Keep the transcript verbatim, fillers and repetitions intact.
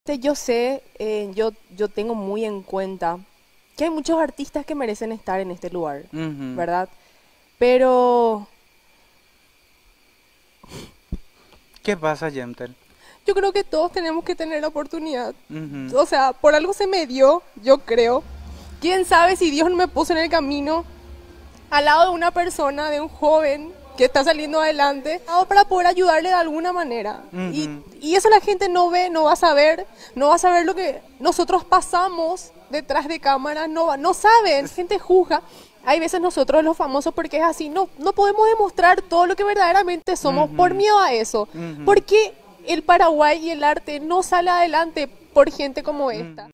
Este, Yo sé, eh, yo, yo tengo muy en cuenta que hay muchos artistas que merecen estar en este lugar, Ujú. ¿verdad? Pero ¿Qué pasa, Yemtel? yo creo que todos tenemos que tener la oportunidad. Ujú. O sea, por algo se me dio, yo creo. ¿Quién sabe si Dios no me puso en el camino al lado de una persona, de un joven que está saliendo adelante, o para poder ayudarle de alguna manera? Y, Ujú. y eso la gente no ve, no va a saber, no va a saber lo que nosotros pasamos detrás de cámaras, no, va- no saben, Es- gente juzga. Hay veces nosotros los famosos, porque es así, no, no podemos demostrar todo lo que verdaderamente somos por Ujú. miedo a eso. Ujú. Porque el Paraguay y el arte no sale adelante por gente como esta. Ujú.